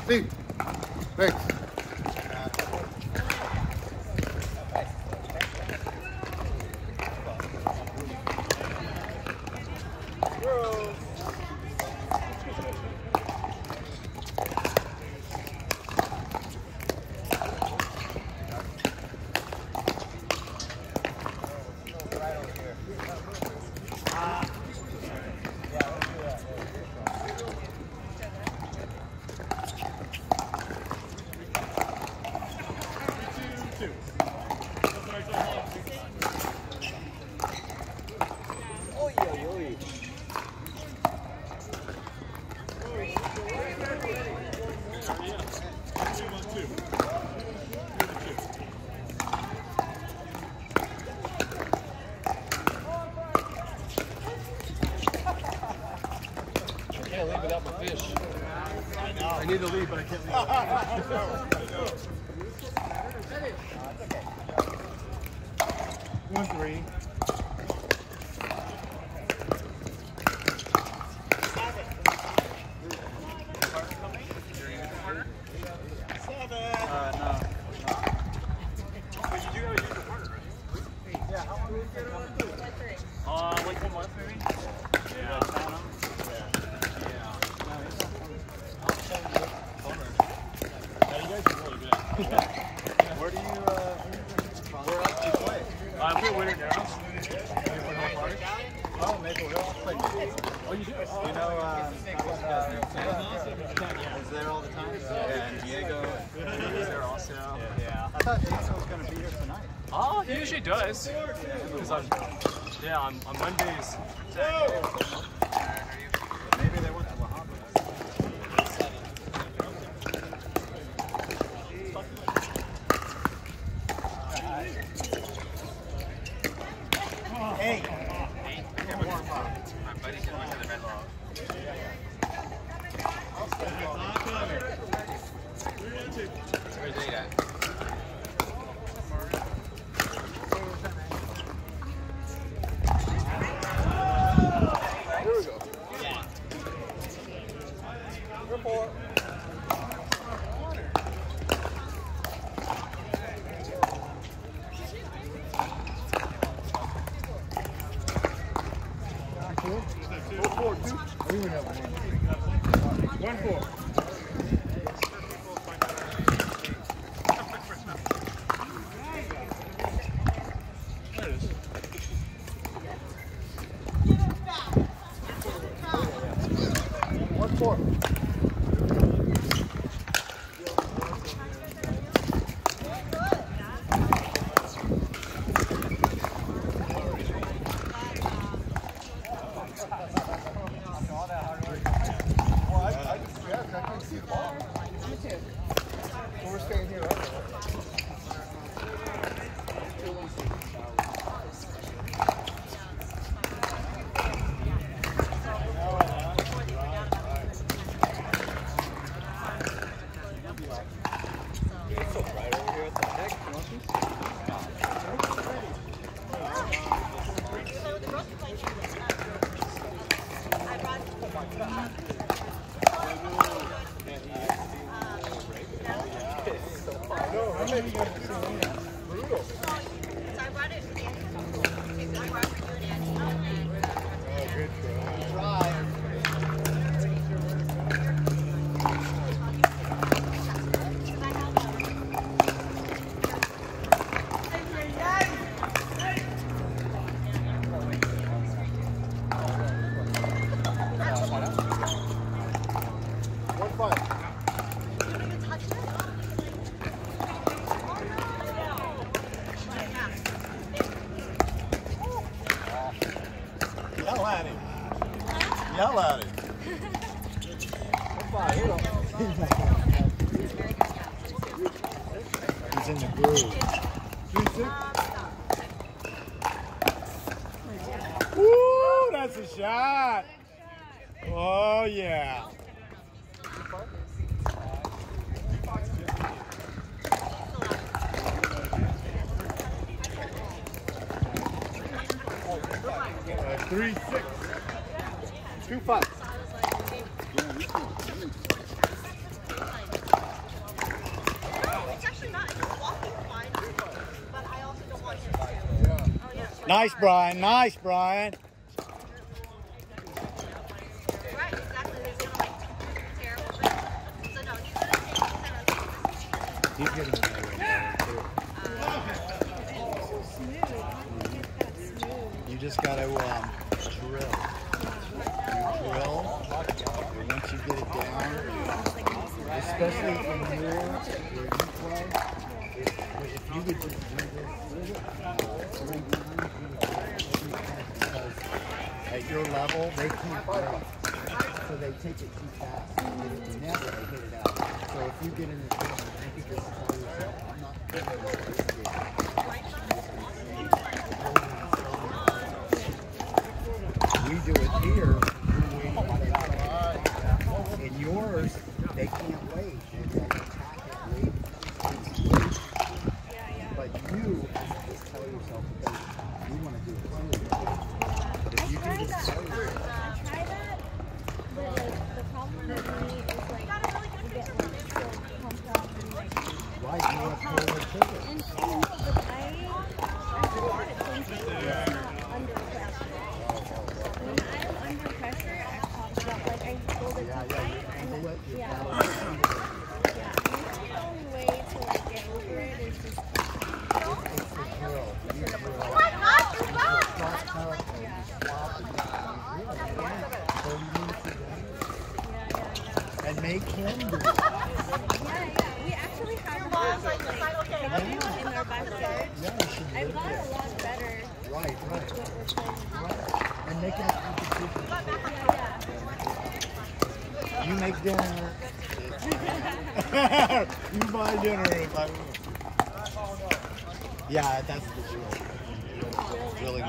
Steve. Thanks. Without my fish. I need to leave, but I can't leave. 1-3. Like 1 month maybe? Yeah. Where do you, where else do you play? I play Winter Downs. Oh, Maple Hill. Oh, you do? You know, is there all the time? Yeah, and Diego is there also. Yeah. I thought Diego was going to be here tonight. Oh, he usually does. Because on Mondays. Maybe they went to Wahaba. Hey! Warm up. My buddy's going to the red log. Where's he at? Here we go. Report. We would have 1-4. There it is. 1-4. We're staying here, right? It's so bright over here at the deck, don't you? No, I'm maybe going to see brutal. So I brought it for Andy. Okay, so I brought it for you and Andy. Oh, good try. Yell at him. Yell at him. He's in the groove. 3-6. Woo, that's a shot. Oh, yeah. Uh, 3-6. 2-5. actually not. It's just walking fine. But I also don't want him to. Oh, yeah. Nice, Brian. Nice, Brian. Right, exactly. He's gonna like terrible. But, so no, he's gonna take the center. He's getting better. You just got to drill. You drill, and once you get it down, especially from here where you play, if you could just do this 3 times, because at your level, they can't play. So they take it too fast. You never hit it out. So if you get in the field, you could just tell yourself, I'm not getting this game. We do it here. In yours, they can't wait. They attack it late. But you just tell yourself that you want to do it too. But if you can just tell yourself. I try that, but like the problem with me is like you get like so pumped up and like Why do you want to pull the trigger? and but I feel like it's something that's not under pressure. When I'm under pressure, I pop it up like I hold it too tight and then, yeah. And the only way to like get over it is just It's the drill. You drill. Oh my God, you're back! And make him do it. Yeah. We actually have balls like in our backyard. I've got a lot better. Right. What we're playing. And make it a competition. Yeah. You make dinner. You buy dinner if I will. Yeah, that's the drill. Drilling.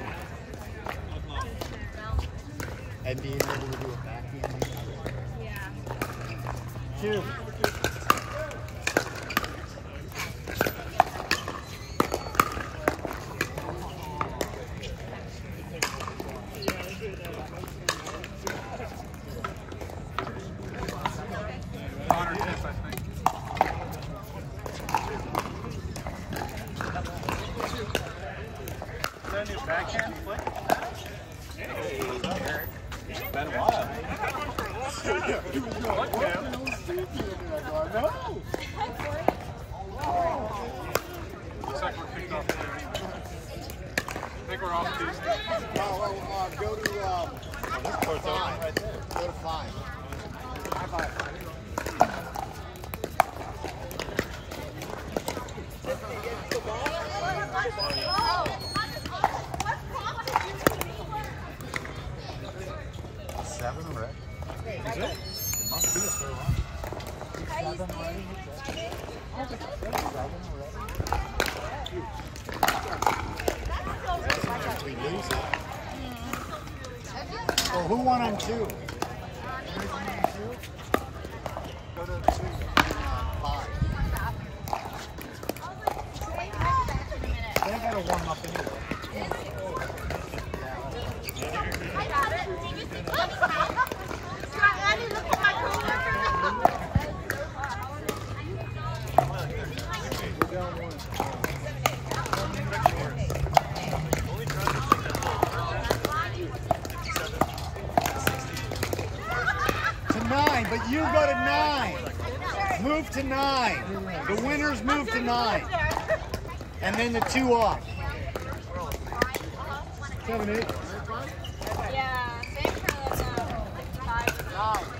And being able to do a backhand. Yeah. 2. Backhand flick? It's been a while. Looks like we're kicked off there. I think we're off Tuesday. Go to 5. Right there. Go to 5. High five. Seven already. Is it? It must be a third one. 7 already. 7 already. We lose it. Well, who won on 2? Go to 2. 5. They gotta warm up anyway. I got it. Did you think that? Annie, look at my coworker. To 9, but you go to 9. Move to 9. The winners move to 9. And then the 2 off. 7, 8. Yeah. Same for like 5.